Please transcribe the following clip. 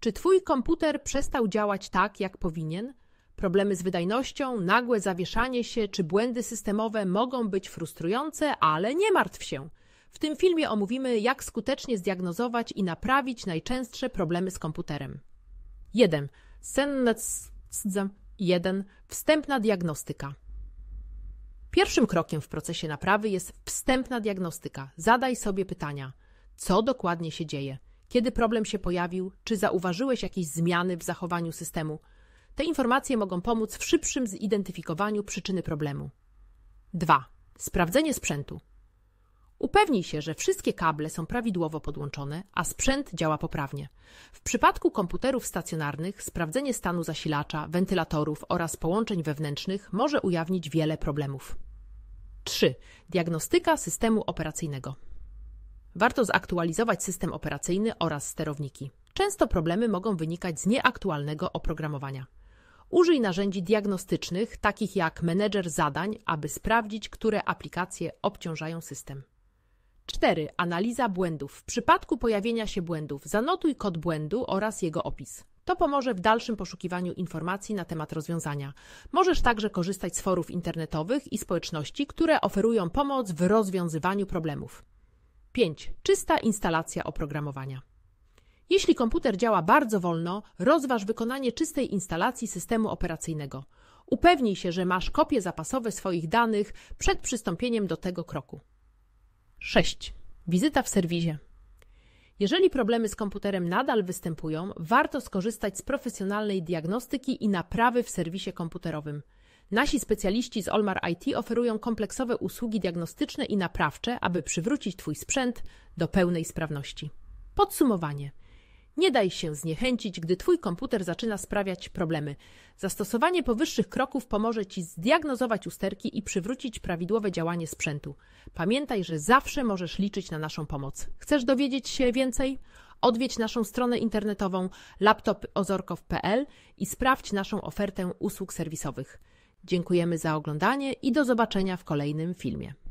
Czy twój komputer przestał działać tak, jak powinien? Problemy z wydajnością, nagłe zawieszanie się czy błędy systemowe mogą być frustrujące, ale nie martw się. W tym filmie omówimy, jak skutecznie zdiagnozować i naprawić najczęstsze problemy z komputerem. 1. Wstępna diagnostyka. Pierwszym krokiem w procesie naprawy jest wstępna diagnostyka. Zadaj sobie pytania. Co dokładnie się dzieje? Kiedy problem się pojawił? Czy zauważyłeś jakieś zmiany w zachowaniu systemu? Te informacje mogą pomóc w szybszym zidentyfikowaniu przyczyny problemu. 2. Sprawdzenie sprzętu. Upewnij się, że wszystkie kable są prawidłowo podłączone, a sprzęt działa poprawnie. W przypadku komputerów stacjonarnych sprawdzenie stanu zasilacza, wentylatorów oraz połączeń wewnętrznych może ujawnić wiele problemów. 3. Diagnostyka systemu operacyjnego. Warto zaktualizować system operacyjny oraz sterowniki. Często problemy mogą wynikać z nieaktualnego oprogramowania. Użyj narzędzi diagnostycznych, takich jak menedżer zadań, aby sprawdzić, które aplikacje obciążają system. 4. Analiza błędów. W przypadku pojawienia się błędów zanotuj kod błędu oraz jego opis. To pomoże w dalszym poszukiwaniu informacji na temat rozwiązania. Możesz także korzystać z forów internetowych i społeczności, które oferują pomoc w rozwiązywaniu problemów. 5. Czysta instalacja oprogramowania. Jeśli komputer działa bardzo wolno, rozważ wykonanie czystej instalacji systemu operacyjnego. Upewnij się, że masz kopie zapasowe swoich danych przed przystąpieniem do tego kroku. 6. Wizyta w serwisie. Jeżeli problemy z komputerem nadal występują, warto skorzystać z profesjonalnej diagnostyki i naprawy w serwisie komputerowym. Nasi specjaliści z Olmar IT oferują kompleksowe usługi diagnostyczne i naprawcze, aby przywrócić twój sprzęt do pełnej sprawności. Podsumowanie. Nie daj się zniechęcić, gdy twój komputer zaczyna sprawiać problemy. Zastosowanie powyższych kroków pomoże ci zdiagnozować usterki i przywrócić prawidłowe działanie sprzętu. Pamiętaj, że zawsze możesz liczyć na naszą pomoc. Chcesz dowiedzieć się więcej? Odwiedź naszą stronę internetową laptopozorkow.pl i sprawdź naszą ofertę usług serwisowych. Dziękujemy za oglądanie i do zobaczenia w kolejnym filmie.